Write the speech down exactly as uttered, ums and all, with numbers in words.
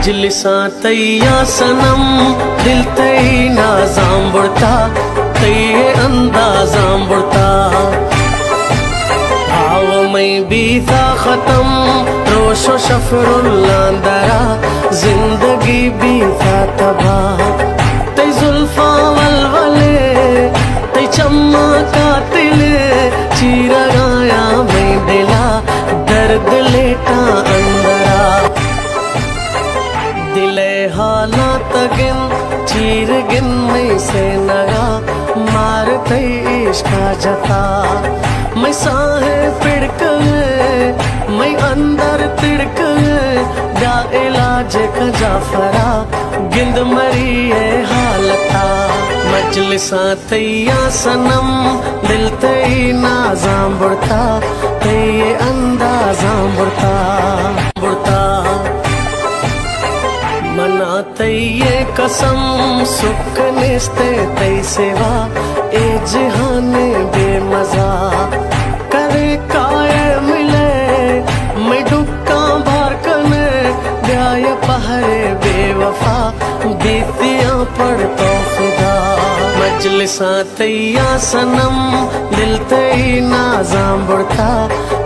मजलिसा तैया सनम दिल तई नाजाम बुड़ता तैये अंदाजाम बुड़ता भाव में बीता खत्म रोशो शफरुल्लांदरा जिंदगी बीता तबाह तई जुल्फा वलवले तई चम्मा कातिले चीरा गाया में दिला दर्द लेटा अंदरा दिले हालात गिन चीर गिन में से नगा मारते इश्का जता मैं साहे पिड़क मैं अंदर तिड़क जा इलाज का जाफरा गिंद मरी है हालता मजलिसा तैया सनम दिल तई नाजाम बुड़ता तैये अंदाजाम बुड़ता बुड़ता मना तैये कसम सुख निस्ते तई सेवा ए जहाने बेमजा करे काये मिले मैं डुक्का बार कने ब्याय पहरे बेवफा बीतियां पड़ तो फिदा मजलिसा तैया सनम दिल तई नाजाम बुड़ता